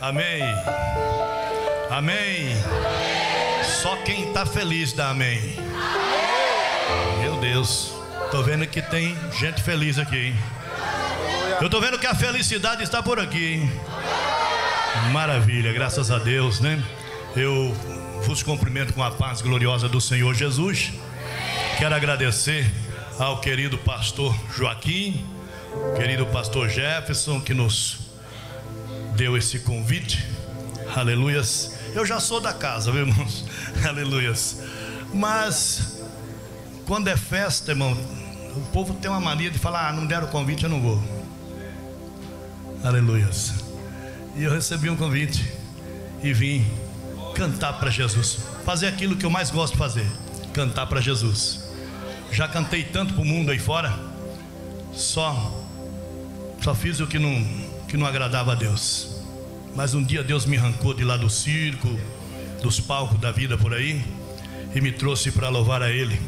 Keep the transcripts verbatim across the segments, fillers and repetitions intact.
Amém. Amém. Só quem está feliz dá amém. Meu Deus, tô vendo que tem gente feliz aqui, hein? Eu tô vendo que a felicidade está por aqui, hein? Maravilha, graças a Deus, né? Eu vos cumprimento com a paz gloriosa do Senhor Jesus. Quero agradecer ao querido pastor Joaquim, querido pastor Jefferson, que nos deu esse convite. Aleluias. Eu já sou da casa, viu, irmãos? Aleluias. Mas quando é festa, irmão, o povo tem uma mania de falar: ah, não deram o convite, eu não vou. Aleluias. E eu recebi um convite e vim cantar para Jesus, fazer aquilo que eu mais gosto de fazer, cantar para Jesus. Já cantei tanto para o mundo aí fora, só só fiz o que não, que não agradava a Deus. Mas um dia Deus me arrancou de lá do circo, dos palcos da vida por aí, e me trouxe para louvar a Ele.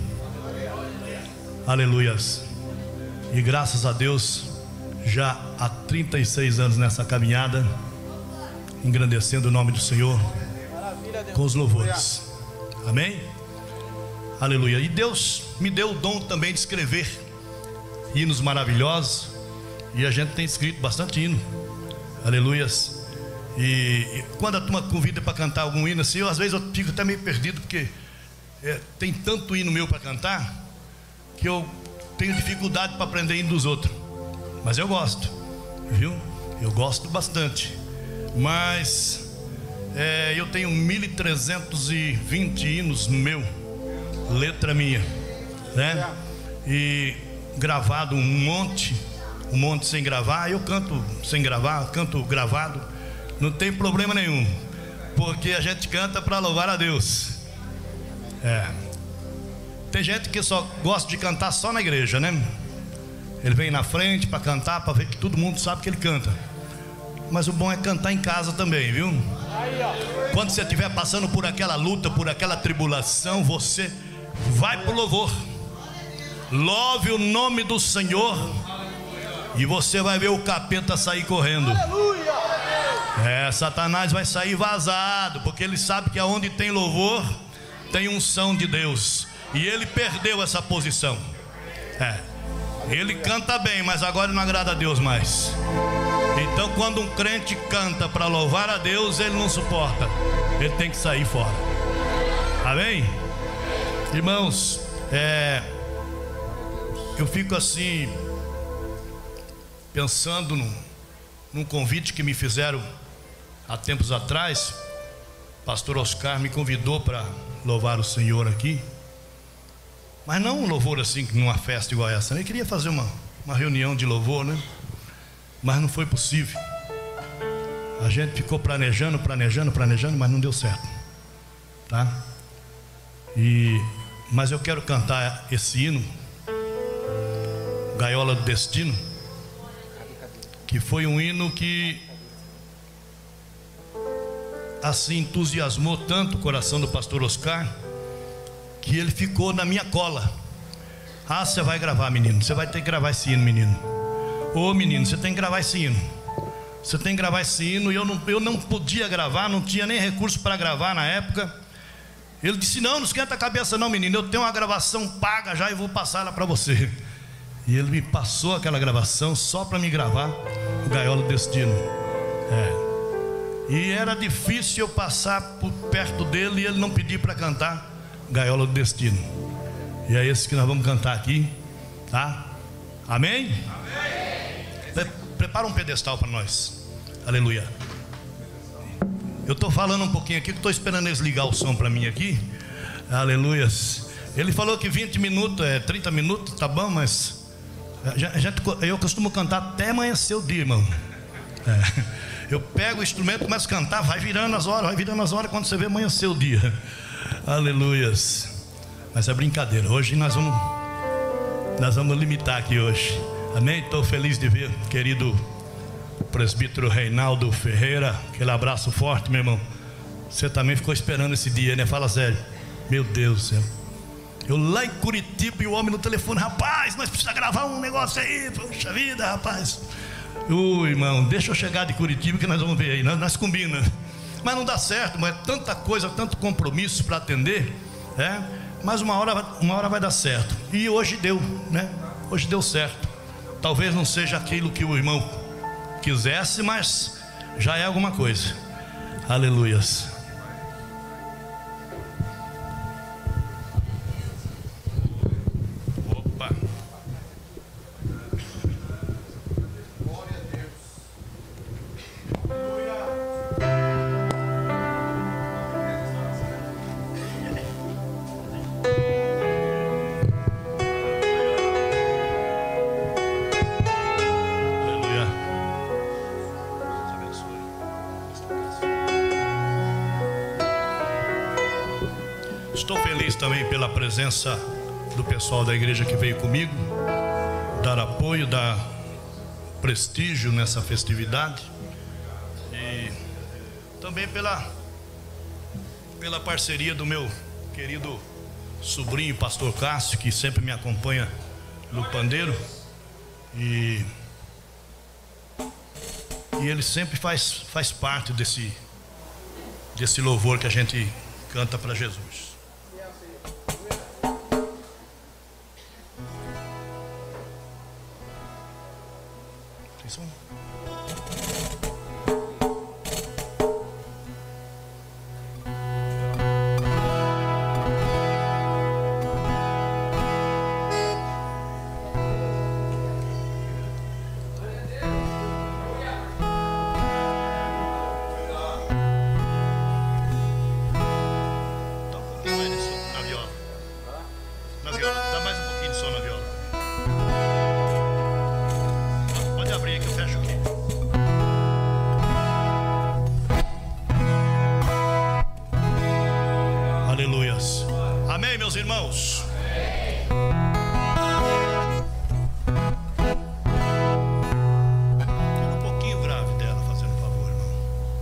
Aleluias. E graças a Deus, já há trinta e seis anos nessa caminhada, engrandecendo o nome do Senhor com os louvores. Amém? Aleluia. E Deus me deu o dom também de escrever hinos maravilhosos, e a gente tem escrito bastante hino. Aleluias. E, e quando a turma convida para cantar algum hino assim, eu às vezes eu fico até meio perdido, porque é, tem tanto hino meu para cantar que eu tenho dificuldade para aprender hino dos outros. Mas eu gosto, viu? Eu gosto bastante. Mas é, eu tenho mil trezentos e vinte hinos meu, letra minha, né? E gravado um monte, um monte sem gravar. Eu canto sem gravar, canto gravado, não tem problema nenhum, porque a gente canta para louvar a Deus. É. Tem gente que só gosta de cantar só na igreja, né? Ele vem na frente para cantar, para ver que todo mundo sabe que ele canta. Mas o bom é cantar em casa também, viu? Quando você estiver passando por aquela luta, por aquela tribulação, você vai para o louvor, louve o nome do Senhor, e você vai ver o capeta sair correndo. É, Satanás vai sair vazado, porque ele sabe que aonde tem louvor tem unção de Deus, e ele perdeu essa posição. É, ele canta bem, mas agora não agrada a Deus mais. Então quando um crente canta para louvar a Deus, ele não suporta, ele tem que sair fora. Amém? Irmãos, é, eu fico assim pensando num, num convite que me fizeram há tempos atrás. Pastor Oscar me convidou para louvar o Senhor aqui, mas não um louvor assim numa festa igual essa. Eu queria fazer uma, uma reunião de louvor, né? Mas não foi possível. A gente ficou planejando, planejando, planejando, mas não deu certo, tá? E, mas eu quero cantar esse hino, Gaiola do Destino, que foi um hino que assim entusiasmou tanto o coração do pastor Oscar, que ele ficou na minha cola. Ah, você vai gravar, menino, você vai ter que gravar esse hino, menino. Ô menino, você tem que gravar esse hino. Você tem que gravar esse hino. E eu não, eu não podia gravar, não tinha nem recurso para gravar na época. Ele disse: não, não esquenta a cabeça não, menino, eu tenho uma gravação paga já e vou passar ela para você. E ele me passou aquela gravação só para me gravar o Gaiola do Destino. É. E era difícil eu passar por perto dele e ele não pedir para cantar Gaiola do Destino. E é esse que nós vamos cantar aqui, tá? Amém? Amém. Prepara um pedestal para nós. Aleluia. Eu estou falando um pouquinho aqui, que estou esperando eles ligar o som para mim aqui. Aleluias. Ele falou que vinte minutos, é trinta minutos, tá bom, mas a gente, eu costumo cantar até amanhecer o dia, irmão. É. Eu pego o instrumento, começo a cantar, vai virando as horas, vai virando as horas, quando você vê amanhecer o dia. Aleluias. Mas é brincadeira, hoje nós vamos Nós vamos limitar aqui hoje. Amém? Estou feliz de ver o querido presbítero Reinaldo Ferreira. Aquele abraço forte, meu irmão. Você também ficou esperando esse dia, né? Fala sério. Meu Deus do céu. Eu lá em Curitiba e o homem no telefone: rapaz, nós precisamos gravar um negócio aí. Poxa vida, rapaz. Ô irmão, deixa eu chegar de Curitiba que nós vamos ver aí, nós, nós combinamos. Mas não dá certo, mas é tanta coisa, tanto compromisso para atender, é? Mas uma hora, uma hora vai dar certo. E hoje deu, né? Hoje deu certo. Talvez não seja aquilo que o irmão quisesse, mas já é alguma coisa. Aleluias. Opa. Glória a Deus. Estou feliz também pela presença do pessoal da igreja que veio comigo, dar apoio, dar prestígio nessa festividade, e também pela, pela parceria do meu querido sobrinho, pastor Cássio, que sempre me acompanha no pandeiro, e, e ele sempre faz, faz parte desse, desse louvor que a gente canta para Jesus. Amém, meus irmãos? Tira um pouquinho grave dela, fazendo um favor, irmão.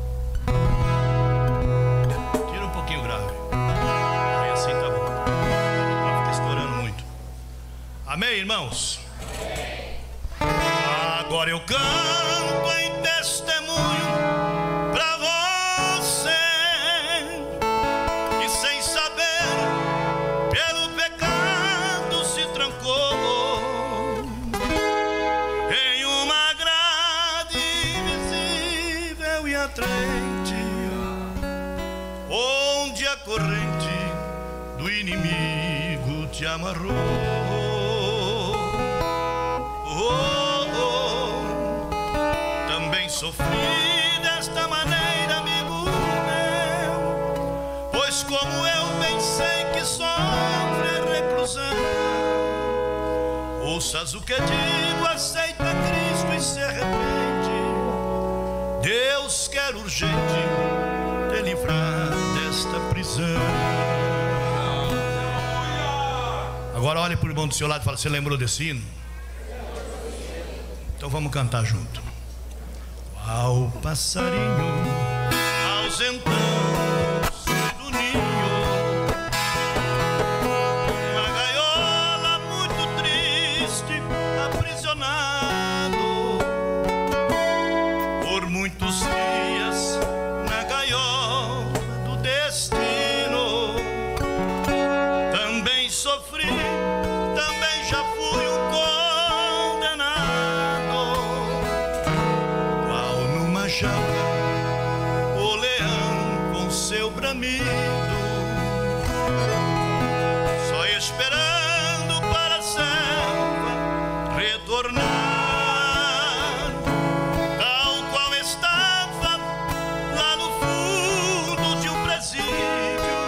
Tira um pouquinho grave. Aí assim tá bom. Não fica estourando muito. Amém, irmãos? Agora eu canto em testemunho pra você, e sem saber, pelo pecado se trancou em uma grade invisível e atraente, onde a corrente do inimigo te amarrou. Oh, oh, também sofri desta maneira, amigo meu, pois como eu bem sei que sofre a reclusão. Ouças o que digo, aceita Cristo e se arrepende. Deus quer urgente te livrar desta prisão. Agora olhe para o irmão do seu lado e fala: você lembrou desse hino? Então vamos cantar junto. Qual passarinho ausentando-se do ninho, na gaiola muito triste, aprisionado por muitos dias na gaiola do destino. Também sofri, também já fui um o leão com seu bramido, só esperando para a selva retornar, tal qual estava lá no fundo de um presídio.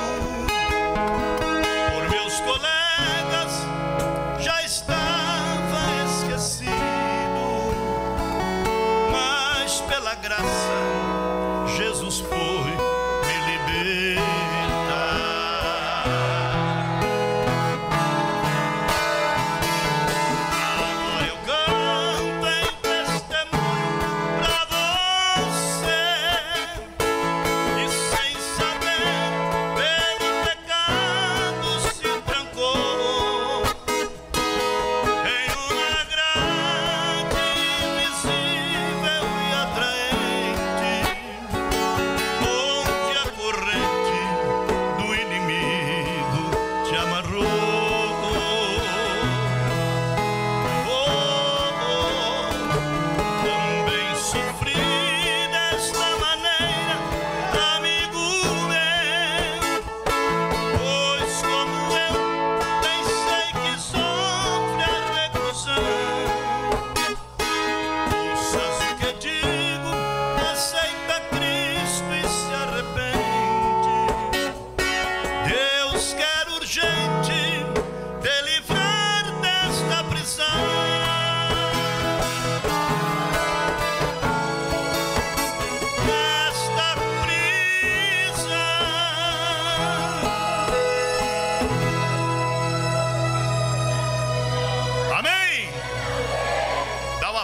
Por meus colegas já estava esquecido, pela graça Jesus foi me libertar. Agora eu canto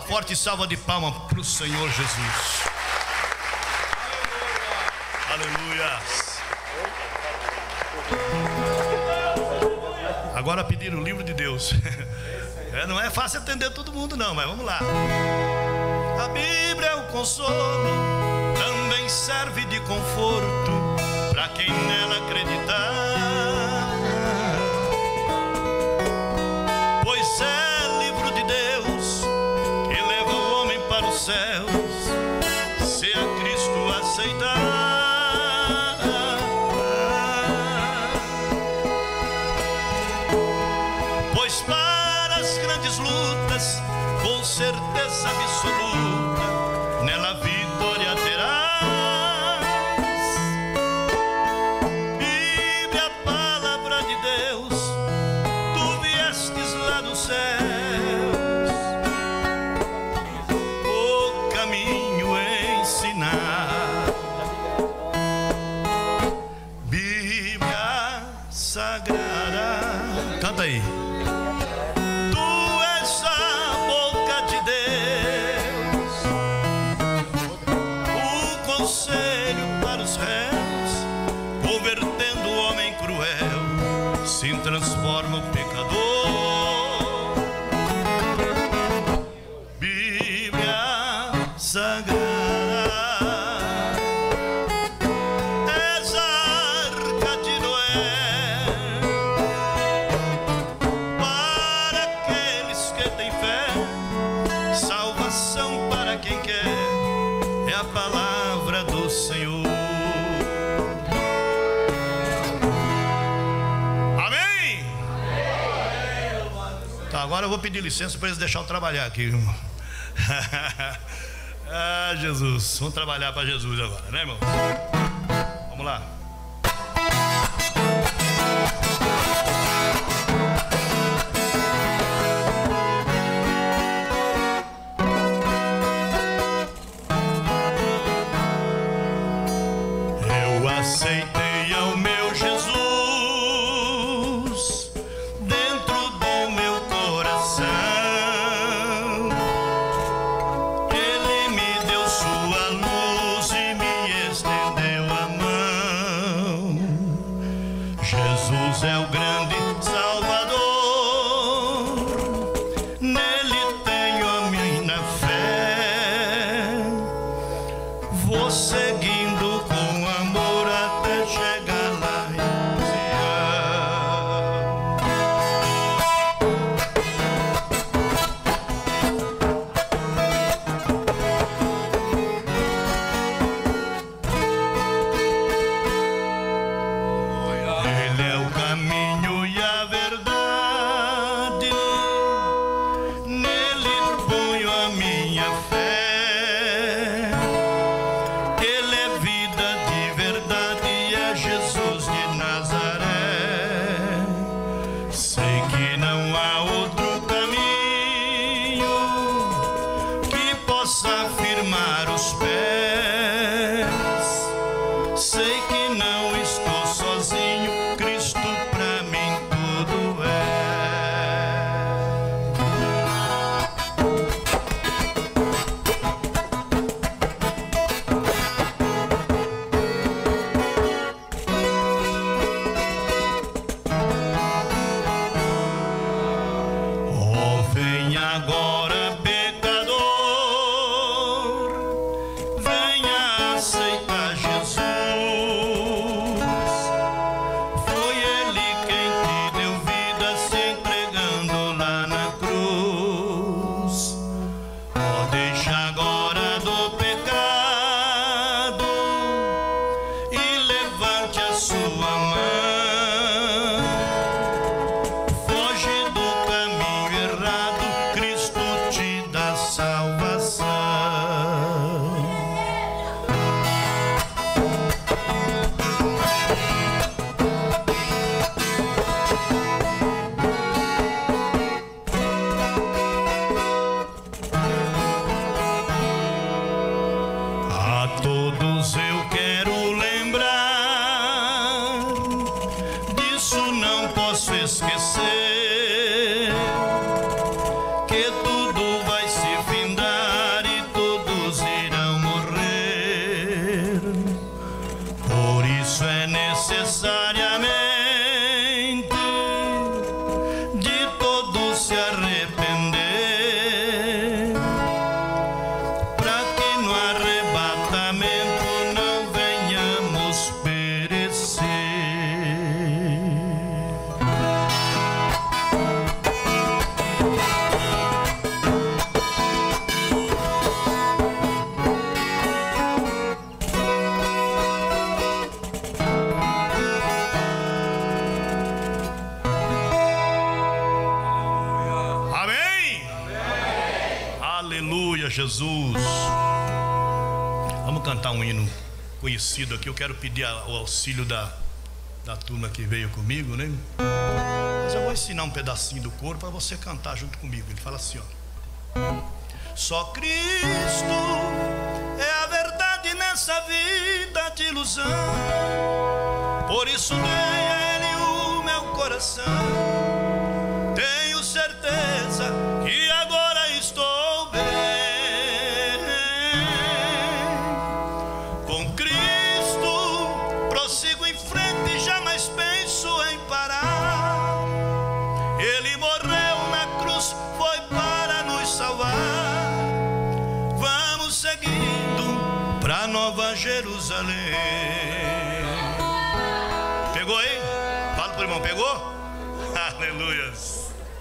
forte salva de palmas para o Senhor Jesus. Aleluia. Agora pedir o livro de Deus. É, não é fácil atender todo mundo não, mas vamos lá. A Bíblia é o consolo, também serve de conforto para quem nela acreditar. Pois é livro de Deus que leva o homem para os céus, se a Cristo aceitar. Pois para as grandes lutas, com certeza absoluta, nela vitória terás. Bíblia, a palavra de Deus, tu viestes lá dos céus, o caminho ensinar. Bíblia sagrada, canta aí. Se transforma o pecador. Bíblia sagrada, és a arca de Noé para aqueles que têm fé, salvação para quem quer, é a palavra do Senhor. Agora eu vou pedir licença para eles deixar eu trabalhar aqui, irmão. Ah, Jesus, vamos trabalhar para Jesus agora, né, irmão? Vamos lá. Eu aceitei ao meu Jesus é o grande Salvador, nele tenho a minha fé, vou seguindo com amor até chegar lá em Cristo te Aleluia, Jesus. Vamos cantar um hino conhecido aqui. Eu quero pedir o auxílio da, da turma que veio comigo, né? Mas eu vou ensinar um pedacinho do coro para você cantar junto comigo. Ele fala assim, ó: só Cristo é a verdade nessa vida de ilusão, por isso dei a Ele o meu coração. Tenho certeza que agora estou bem. Com Cristo prossigo em frente e jamais penso em parar. Ele morreu na cruz, foi para nos salvar. Vamos seguindo pra Nova Jerusalém. Pegou aí? Fala pro irmão, pegou? Aleluias.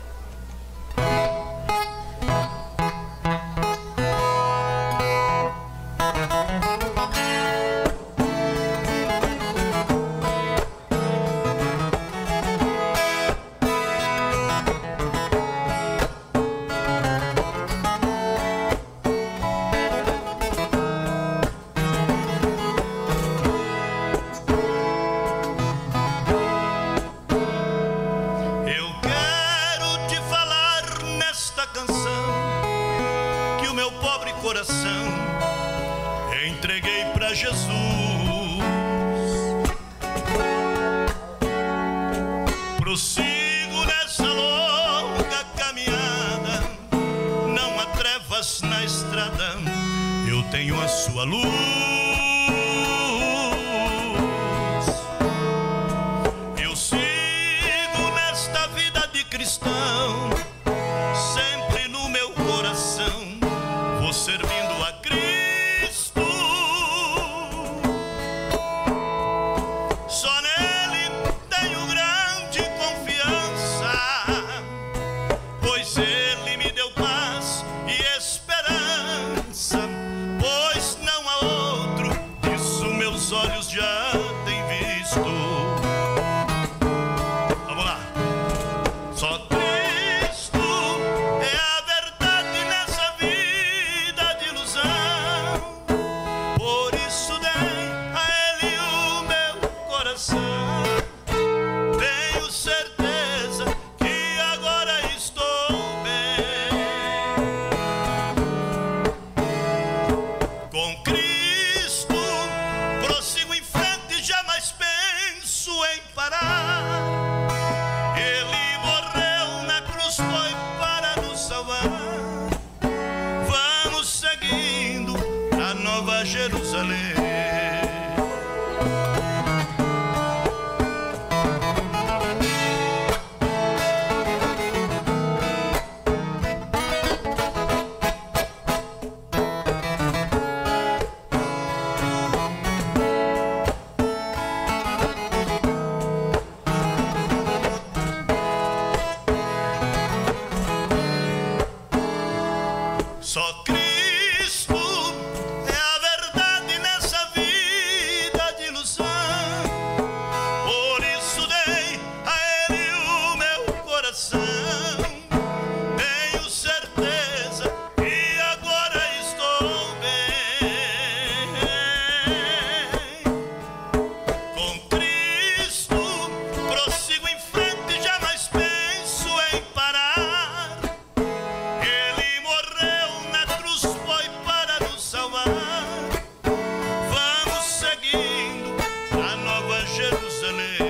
Entreguei para Jesus. Prossigo nessa longa caminhada, não há trevas na estrada, eu tenho a sua luz. Eu sigo nesta vida de cristão, sempre no meu coração vou servindo a Cristo. Olhos já têm visto. Vamos lá. Só Cristo é a verdade nessa vida de ilusão, por isso dei a Ele o meu coração. Tenho certeza que agora estou bem. Com Cristo prossigo em frente, jamais penso em parar. Ele morreu na cruz, foi para nos salvar. Vamos seguindo a Nova Jerusalém. Só Cristo é a verdade nessa vida de ilusão, por isso dei a Ele o meu coração. Tenho certeza que agora estou bem. Com Cristo prossigo em frente, jamais penso em parar. Ele morreu na cruz, foi para nos salvar. Vamos seguindo a Nova Jerusalém.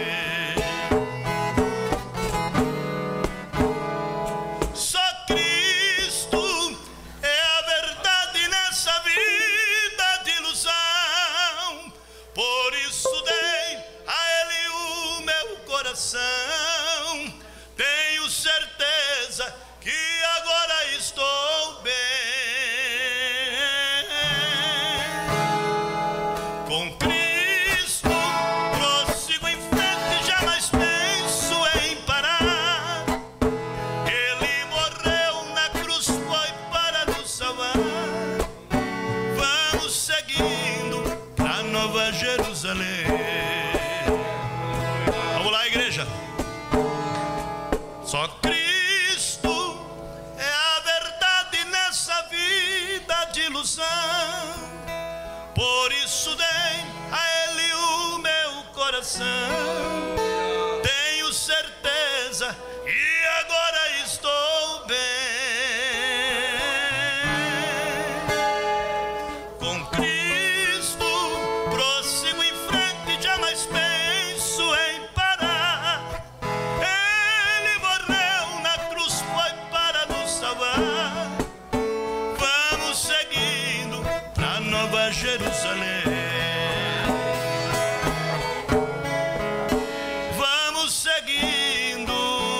Só Cristo é a verdade nessa vida de ilusão, por isso dei a Ele o meu coração. Tenho certeza que agora estou bem. Com Cristo prossigo em frente, jamais penso em parar. Ele morreu na cruz, foi para nos salvar. Vamos seguindo a Nova Jerusalém. Vamos lá, igreja. Só Cristo é a verdade nessa vida ilusão. Por isso dei a Ele o meu coração. Tenho certeza e agora estou bem. Com Cristo prossigo em frente, jamais penso em parar. Ele morreu na cruz, foi para nos salvar. Vamos seguindo pra Nova Jerusalém. Vamos seguindo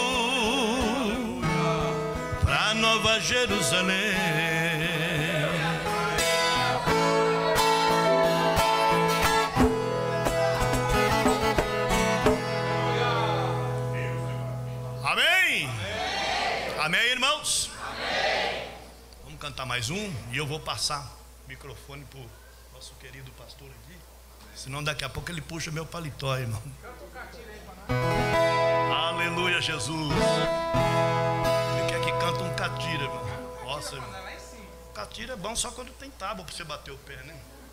pra Nova Jerusalém. Amém? Amém, irmãos? Amém. Vamos cantar mais um e eu vou passar o microfone para o nosso querido pastor aqui. Senão daqui a pouco ele puxa meu paletó, irmão. Aleluia, Jesus. Ele quer que canta um catira, irmão. Nossa, irmão. Catira é bom só quando tem tábua para você bater o pé, né?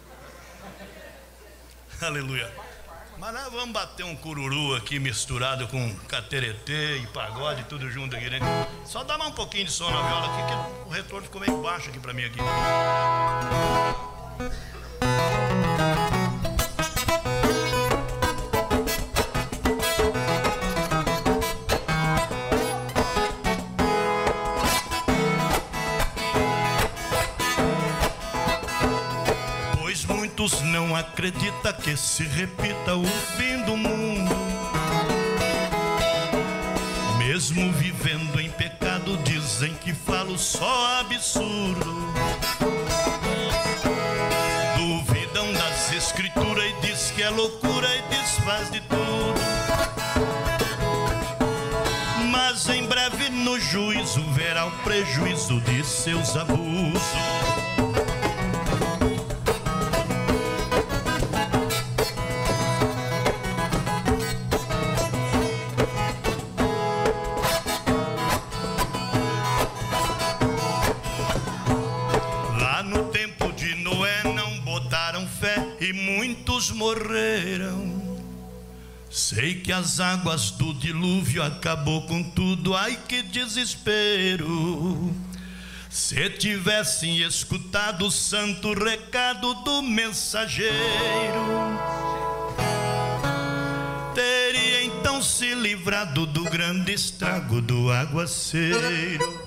Aleluia. Mas nós vamos bater um cururu aqui misturado com cateretê e pagode, tudo junto aqui, né? Só dá mais um pouquinho de som na viola aqui, que o retorno ficou meio baixo aqui pra mim aqui. Muitos não acreditam que se repita o fim do mundo. Mesmo vivendo em pecado, dizem que falo só absurdo. Duvidam das escrituras e diz que é loucura e desfaz de tudo. Mas em breve no juízo verá o prejuízo de seus abusos. E muitos morreram. Sei que as águas do dilúvio acabou com tudo. Ai, que desespero! Se tivessem escutado o santo recado do mensageiro, teria então se livrado do grande estrago do aguaceiro.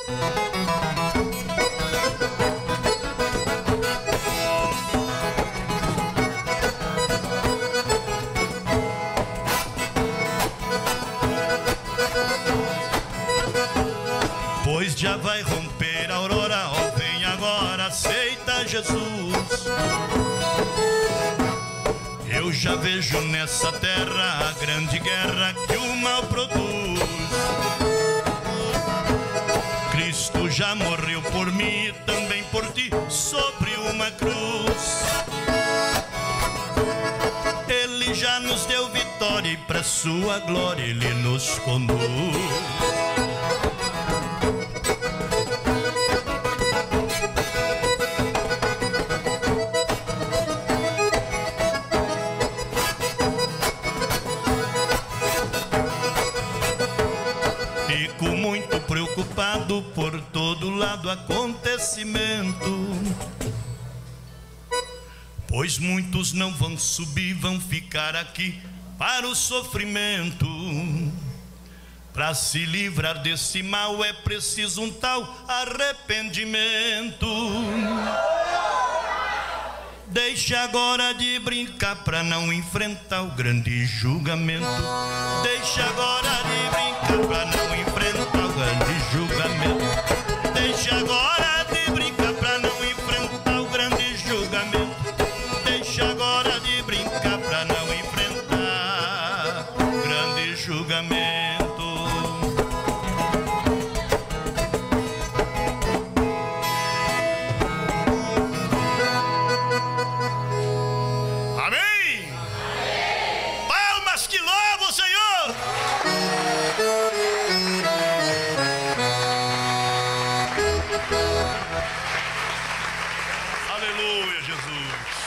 Pois já vai romper a aurora, ó, vem agora, aceita Jesus. Eu já vejo nessa terra a grande guerra que o mal produz. Cristo já morreu por mim e também por ti sobre uma cruz. Ele já nos deu vitória e para sua glória Ele nos conduz. Fico muito preocupado por todo lado acontecimento, pois muitos não vão subir, vão ficar aqui para o sofrimento. Para se livrar desse mal é preciso um tal arrependimento. Deixa agora de brincar para não enfrentar o grande julgamento. Deixa agora de brincar para não enfrentar o grande julgamento. Deixa agora de brincar para não enfrentar o grande julgamento. Deixa agora de brincar para não enfrentar o grande julgamento. Amém? Palmas que louvam o Senhor! Aleluia, Jesus.